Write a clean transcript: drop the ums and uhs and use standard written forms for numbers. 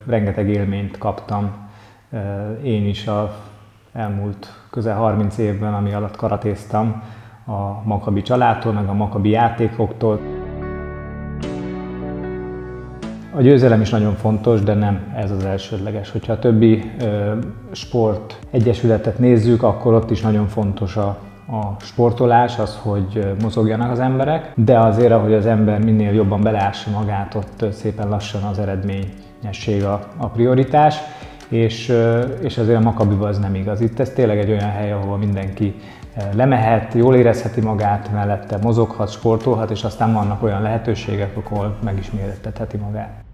rengeteg élményt kaptam én is az elmúlt közel 30 évben, ami alatt karatéztam, a Maccabi családtól, meg a Maccabi játékoktól. A győzelem is nagyon fontos, de nem ez az elsődleges. Hogyha a többi sport egyesületet nézzük, akkor ott is nagyon fontos a sportolás, az, hogy mozogjanak az emberek, de azért, ahogy az ember minél jobban beleássa magát, ott szépen lassan az eredményesség a prioritás, és azért a Maccabiban az nem igaz. Itt ez tényleg egy olyan hely, ahol mindenki lemehet, jól érezheti magát, mellette mozoghat, sportolhat, és aztán vannak olyan lehetőségek, ahol meg is méretetheti magát.